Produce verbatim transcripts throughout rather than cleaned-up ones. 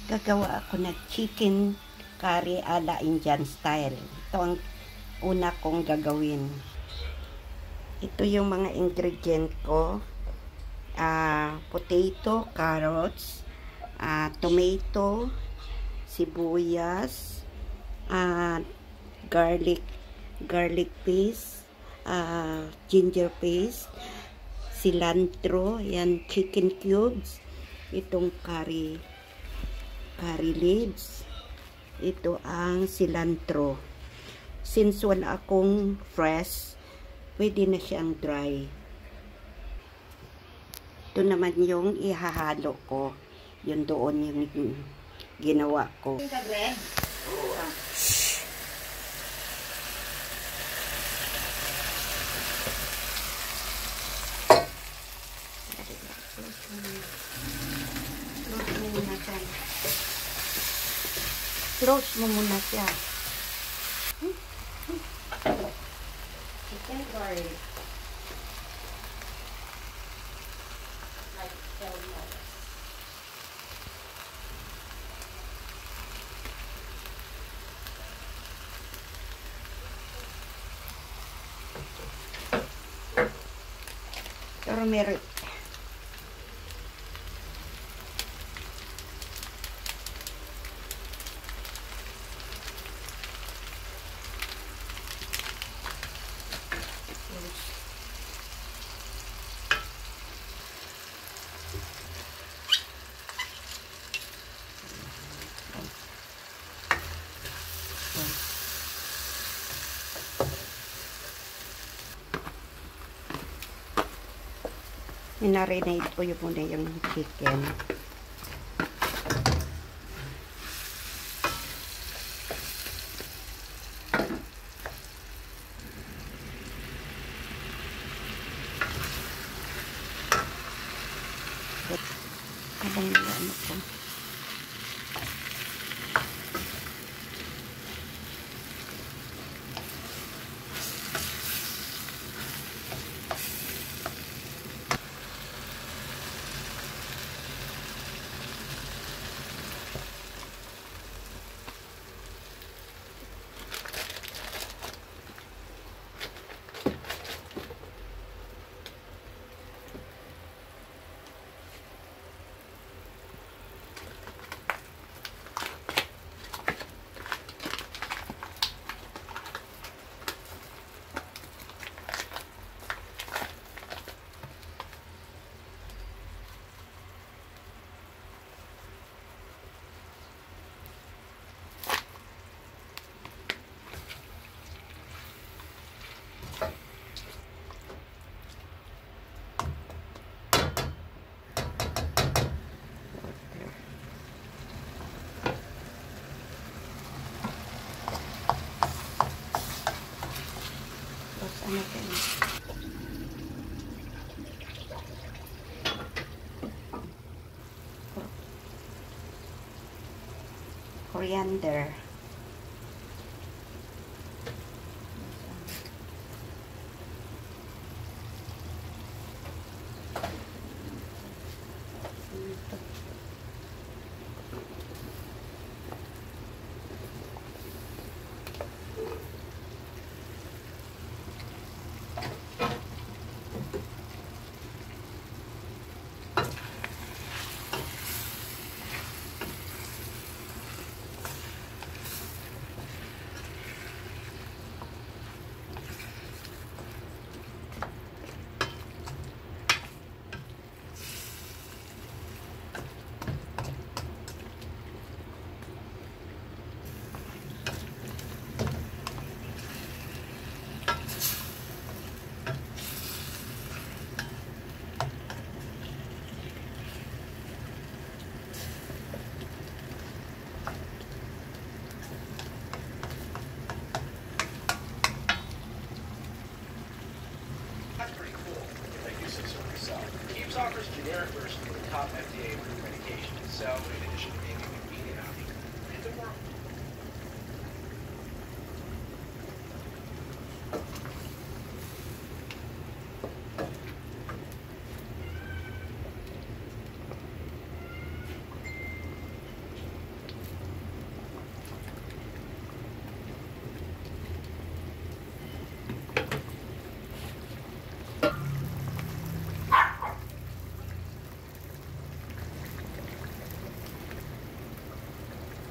Gagawa ako ng chicken curry ala Indian style. Ito ang una kong gagawin. Ito yung mga ingredient ko. Uh, potato, carrots, uh, tomato, sibuyas, uh, garlic, garlic paste, uh, ginger paste, cilantro, yan, chicken cubes, itong curry, curry leaves, ito ang cilantro. Since wala akong fresh, pwede na siyang dry. Ito naman yung ihahalo ko. Yun doon yung ginawa ko. Close mo muna siya. Chicken curry. Like elbows. Turmeric. Minarinate ko yung muna yung chicken. Habang ano ko. Ano kayo? Coriander.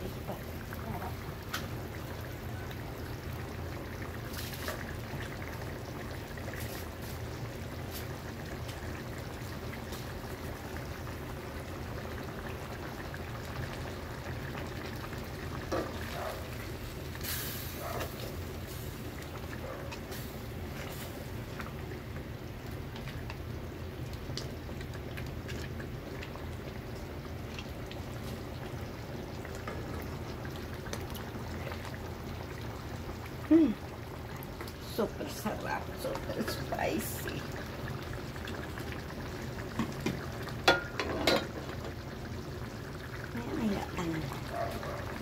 Hmm. Super sarap, super spicy. Ayan, hayaan.